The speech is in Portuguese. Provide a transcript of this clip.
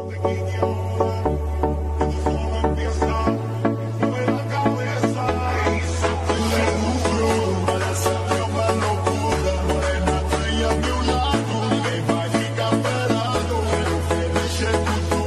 Ninguém vai ficar parado. Quero ver mexer com tudo.